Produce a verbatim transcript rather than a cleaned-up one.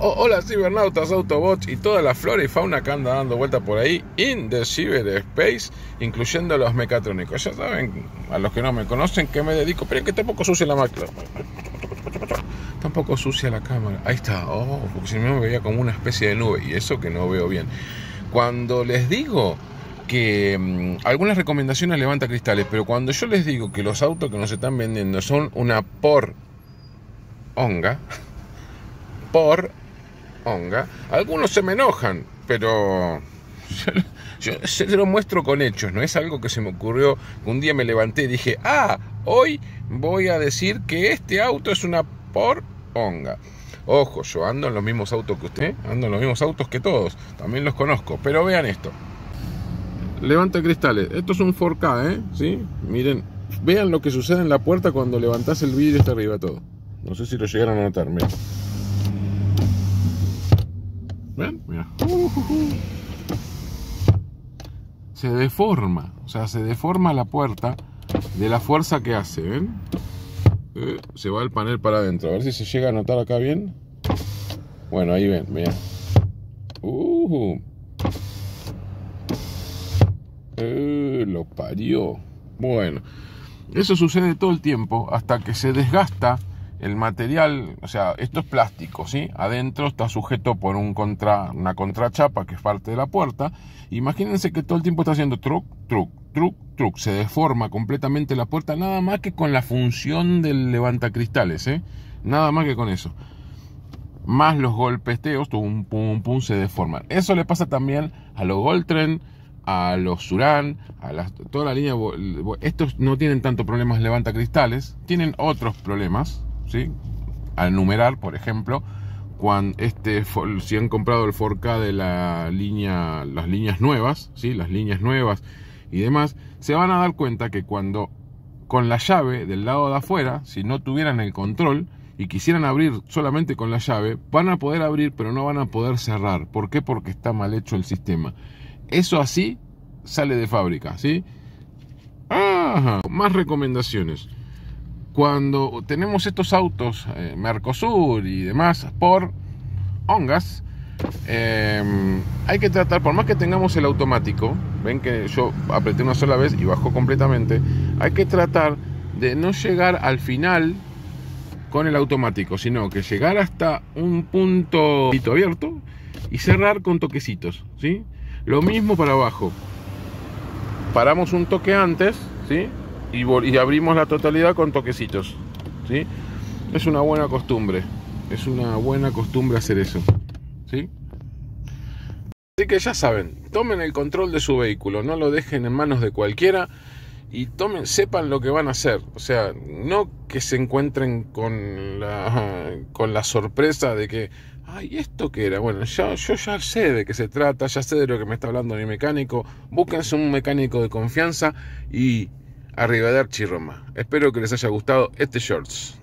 Oh, hola cibernautas, autobots y toda la flora y fauna que anda dando vuelta por ahí in the cyberspace, incluyendo los mecatrónicos. Ya saben, a los que no me conocen, que me dedico, pero que tampoco sucia la máquina. Tampoco sucia la cámara. Ahí está. Oh, porque si no me veía como una especie de nube, y eso que no veo bien. Cuando les digo que mmm, algunas recomendaciones levanta cristales, pero cuando yo les digo que los autos que nos están vendiendo son una por onga, por onga, algunos se me enojan, pero yo, yo se lo muestro con hechos. No es algo que se me ocurrió, un día me levanté y dije, ah, hoy voy a decir que este auto es una por onga. Ojo, yo ando en los mismos autos que usted, ando en los mismos autos que todos, también los conozco, pero vean esto. Levanta cristales, esto es un cuatro K, ¿eh? ¿Sí? Miren, vean lo que sucede en la puerta cuando levantás el vidrio hasta arriba todo. No sé si lo llegaron a notar, miren. ¿Ven? Mira. Se deforma, o sea, se deforma la puerta de la fuerza que hace, ¿ven? Eh, se va el panel para adentro, a ver si se llega a notar acá bien. Bueno, ahí ven, vean. Uh, eh, lo parió. Bueno, eso sucede todo el tiempo hasta que se desgasta el material. O sea, esto es plástico, ¿sí? Adentro está sujeto por un contra, una contrachapa que es parte de la puerta. Imagínense que todo el tiempo está haciendo truc, truc, truc, truc. Se deforma completamente la puerta, nada más que con la función del levantacristales, ¿eh? Nada más que con eso. Más los golpesteos, pum, pum, pum, se deforman. Eso le pasa también a los Goldtrend, a los Suran, a las, toda la línea. Estos no tienen tanto problemas levantacristales, tienen otros problemas, ¿sí? Al numerar, por ejemplo, cuando este, si han comprado el cuatro K de la línea, las líneas nuevas, ¿sí? Las líneas nuevas y demás, se van a dar cuenta que cuando con la llave del lado de afuera, si no tuvieran el control y quisieran abrir solamente con la llave, van a poder abrir, pero no van a poder cerrar. ¿Por qué? Porque está mal hecho el sistema. Eso así sale de fábrica, ¿sí? Ajá. Más recomendaciones. Cuando tenemos estos autos eh, Mercosur y demás por ongas, eh, hay que tratar, por más que tengamos el automático, ven que yo apreté una sola vez y bajó completamente, hay que tratar de no llegar al final con el automático, sino que llegar hasta un punto abierto y cerrar con toquecitos, ¿sí? Lo mismo para abajo. Paramos un toque antes, ¿sí? Y, y abrimos la totalidad con toquecitos, ¿sí? Es una buena costumbre. Es una buena costumbre hacer eso, ¿sí? Así que ya saben, tomen el control de su vehículo, no lo dejen en manos de cualquiera y tomen, sepan lo que van a hacer. O sea, no que se encuentren con la, con la sorpresa de que, ay, ¿esto qué era? Bueno, ya, yo ya sé de qué se trata, ya sé de lo que me está hablando mi mecánico. Búsquense un mecánico de confianza y arrivederci Roma. Espero que les haya gustado este shorts.